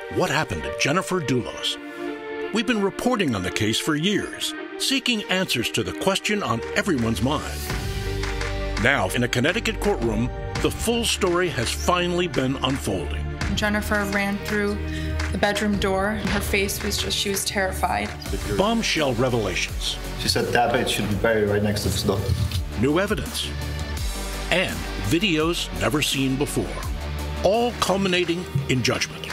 What happened to Jennifer Dulos? We've been reporting on the case for years, seeking answers to the question on everyone's mind. Now, in a Connecticut courtroom, the full story has finally been unfolding. Jennifer ran through the bedroom door, and her face was she was terrified. Bombshell revelations. She said that bed should be buried right next to this door. New evidence. And videos never seen before. All culminating in judgment.